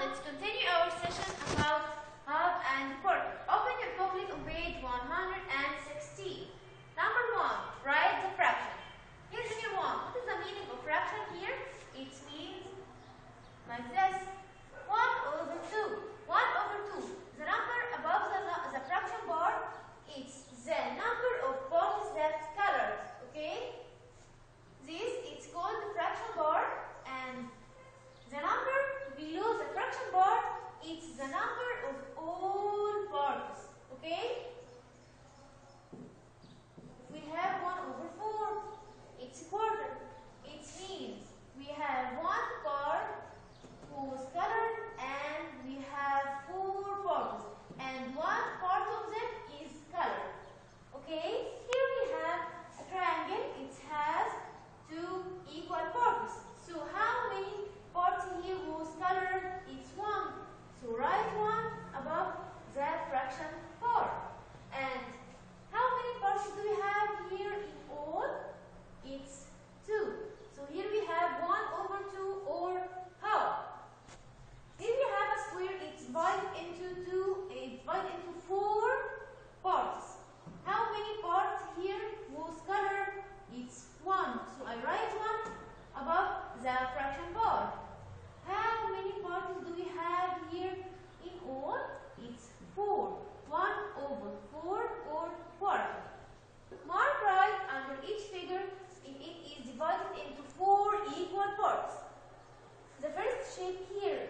let's continue our session about half and quarter. Open your booklet on page 116. Number 1, write the fraction. Here's your 1. What is the meaning of fraction here? It means like this. 1 over 2. 1 over 2. The number above the fraction bar, it's the number of parts that colored. Okay? This it's called the fraction bar, and the number below the fraction bar, it's the number of all parts. Okay? If we have 1 over 4, it's a quarter. It means we have one part whose colored and we have 4 parts, and one part of them is colored. Okay? Here we have a triangle. It has 2 equal parts. So how many parts here whose colored? It's 1. So write 1 above that fraction part. And how many parts do we have here in all? It's 2. So here we have 1 over 2, or how? Here we have a square. It's divided into 4 parts. How many parts here whose color? It's 1. So I write 1 above the fraction part. How many parts do we have here in all? It's 4. 1 over 4, or quarter. Mark right under each figure if it is divided into 4 equal parts. The first shape here,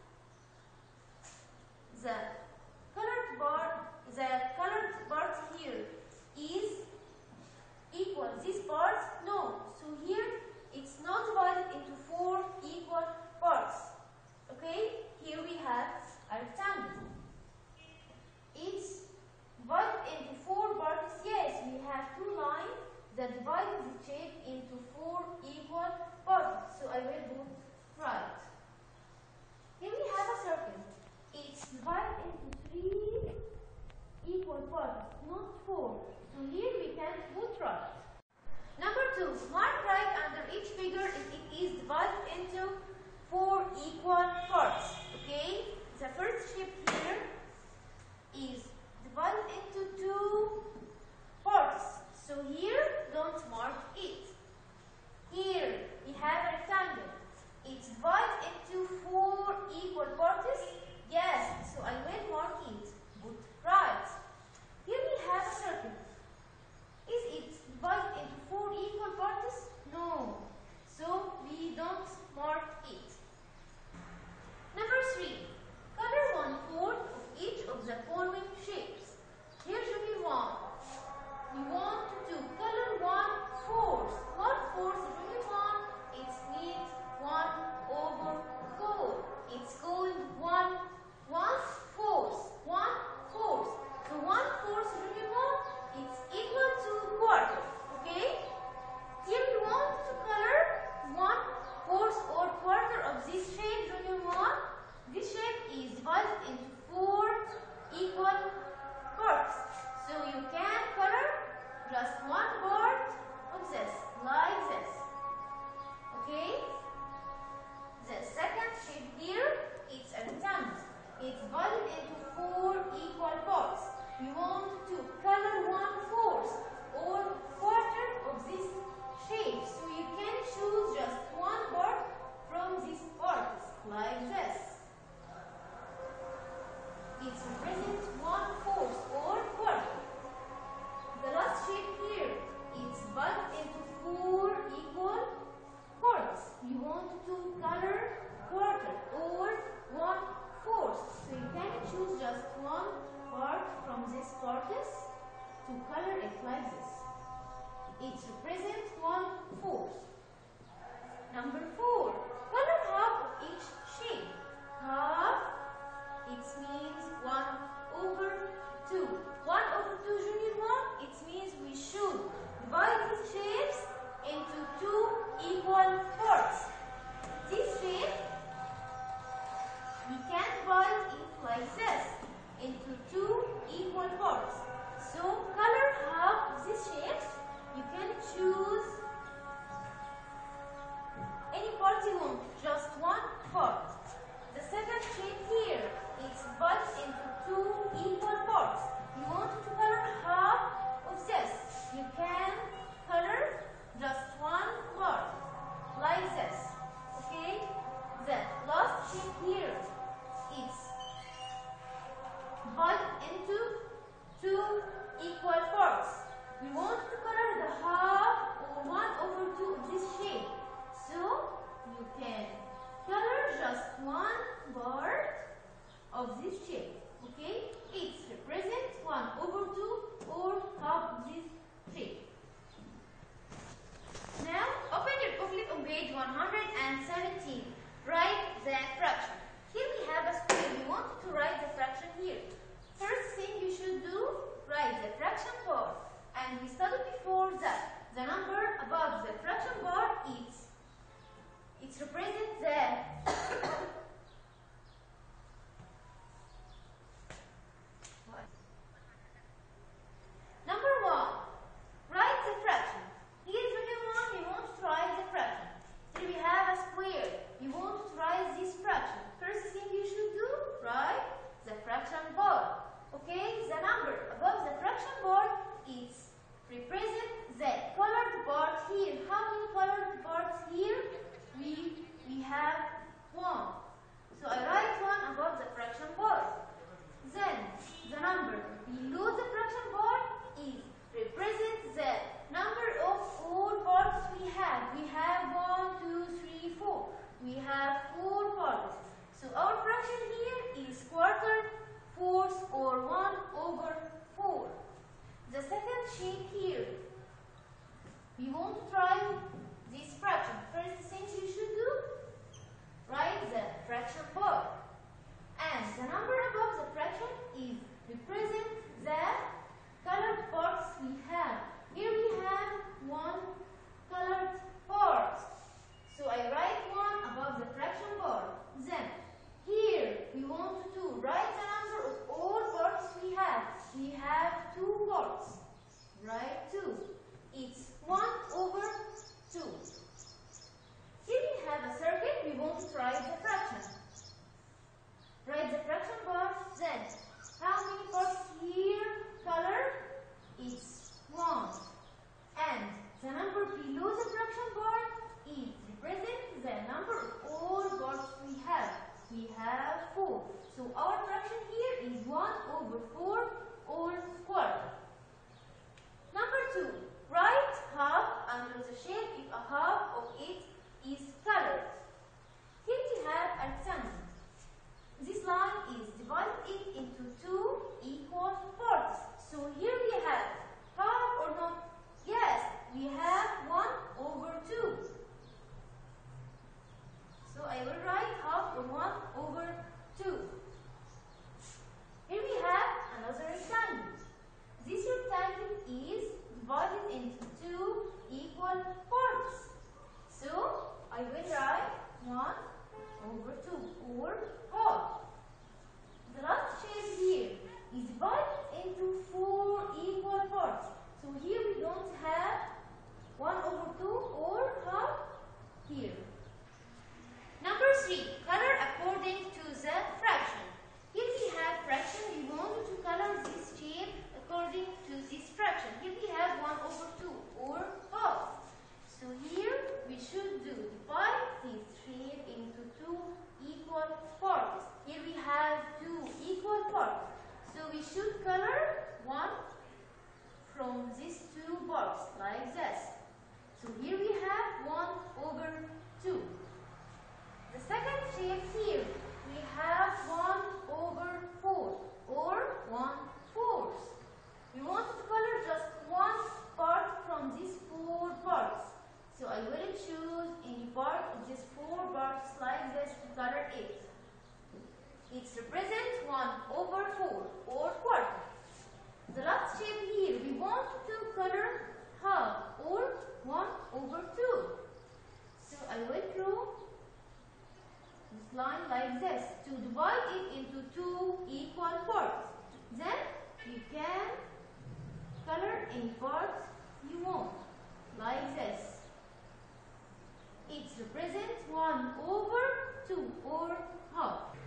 the colored part here is equal. These parts, no. So here it's not divided into 4 equal parts. Okay? Here we have a rectangle. It's divided into 4 parts. Yes, we have 2 lines that divide the shape into 4 equal parts. So I will put right. Here we have a circle. It's divided into 3 equal parts, not 4. So here we can put right. Number 2, mark right under each figure if it is divided into 4 equal parts. Okay? The first shape here is divided into 2 parts. So here, don't mark it. Here we have a rectangle. It's divided into 4 equal parts. Yes, so I will mark it. Put right. Here we have a circle. Is it divided into 4 equal parts? No. So we don't mark it. Number 3. Color 1/4 of each of the following shapes. Here should be 1. We want to color 1/4. 1/4 should be 1. It means 1 over 4. It's called 1/4. 1/4. So 1/4 should be 1. It's equal to quarter. Okay? Here we want to color 1/4 or quarter of this shape. Junior 1. This shape is divided into 4 equal parts. So you can color just 1 part of this, like this. Okay? The second shape here, it's a rectangle. It's divided into 4 equal parts. We want to color 1/4 or quarter of this shape. So you can choose just 1 part from these parts, like this. It represents 1/4 or quarter. The last shape here, it's divided into 4 equal parts. We want to color quarter or 1/4. So you can choose just 1 part from these parts to color it like this. It represents 1/4. Number 4. Color half of each shape. Half, it means 1/4. one part of this shape. Okay? It represents 1 over 2 or half of this shape. Now, open your booklet on page 117. Write the fraction. Here we have a square. We want to write the fraction here. First thing you should do, write the fraction bar. And we studied before that the number above the fraction bar it represents the number 1. Write the fraction. Here is the 1. We want to write the fraction. Here we have a square. We want to write this fraction. First thing you should do, write the fraction bar. Okay, the number above the fraction bar is represent the colored part here. How many colored parts here? We have 1. So I write 1 above the fraction bar. Then the number below the fraction bar is represent the number of all parts we have. We have 1, 2, 3, 4. We have 4 parts. So our fraction here is quarter, fourth, or 1 over 4. The second shape here, we want to try this fraction. First thing you should do, write the fraction bar. And the number above the fraction is represent the colored parts we have. Here we have 1 colored part. So I write 1 above the fraction bar. Then here we want to write the number of all parts we have. We have 2 parts. Write 2. It's 1 over 2. Here we have a circle. We want to write the fraction. Write the fraction bar. Then how many parts here colored? It's 1. And the number below the fraction bar is represent the number of all parts we have. We have 4. So our fraction here is 1 over 4 all quarter. Number 2. Write half under the shape if a half of it is colored. Here we have a rectangle. This line is divided it into 2 equal parts. So here we have half or not? Yes, we have 1 over 2. So I will write half or 1 over 2. Here we have another rectangle. This rectangle is divided into 2 equal parts. So I will write 1 over 2 or half. The last shape here is divided into 4 equal parts. So here we don't have 1 over 2 or half here. Number 3. Color according to the fraction. Here we have fraction. We want to color this shape according to this fraction. Here we have 1 over 2 or half. So here we should divide this shape into 2 equal parts. Here we have 2 equal parts. So we should color 1 from these 2 parts like this. So here we have 1 over 2. The second shape here, we have 1 over 4 or 1/4. We want to color just 1 part from these 4 parts. So I will choose any part of these 4 parts like this to color it. It represents 1 over 4 or quarter. The last shape here, we want to color half or 1 over 2. So I will draw this line like this to divide it into 2 equal parts. Then you can color any part you want like this. It represents 1 over 2 or half.